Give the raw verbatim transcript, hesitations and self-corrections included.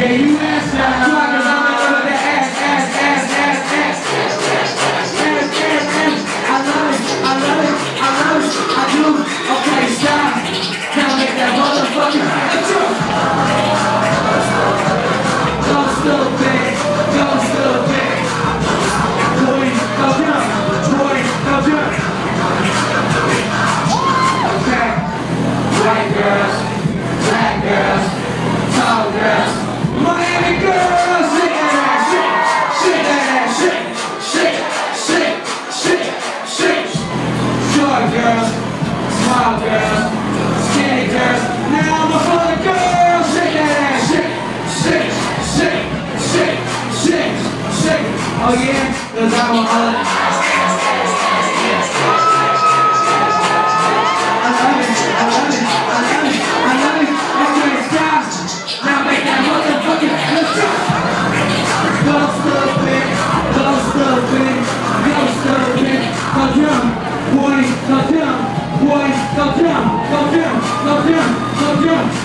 Yeah, you ass now. So I can run it over the ass, ass, ass, ass, ass, ass, ass, ass, ass, ass. I love it, I love it, I love it, I do. Okay, stop. Now make that motherfucker. Let's go. Go stupid, go stupid. Boy, go jump, boy, go jump. Okay, white girls, black girls, tall girls, Miami girls, shake that ass, shake, shake that ass, shake, shake, shake, shake, shake. Short girls, small girls, skinny girls, now I'm a full of girls, shake that ass, shake, shake, shake, shake, shake, shake. Oh yeah, cause I'm a holiday. I love it, I love it, I love it, I love it. Okay, stop. Now make that motherfucking let's go. Go stupid, go stupid, go stupid. Go jump, boy, go jump, boy, go jump, go jump, go jump, go jump.